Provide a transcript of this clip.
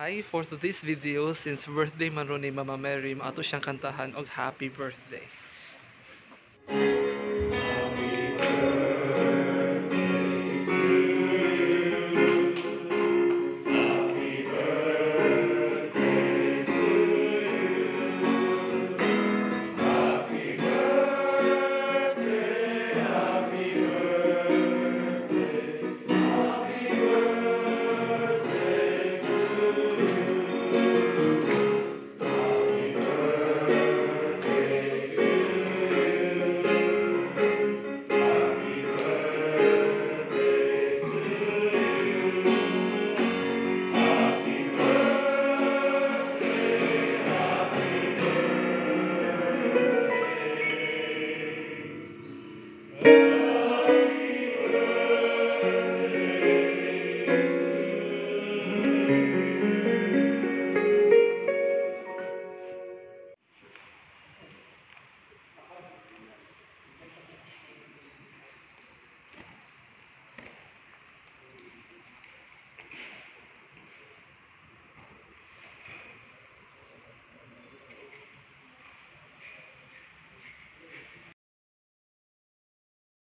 Hi, for today's video, since birthday man ron ni Mama Mary, maato siyang kantahan og happy birthday.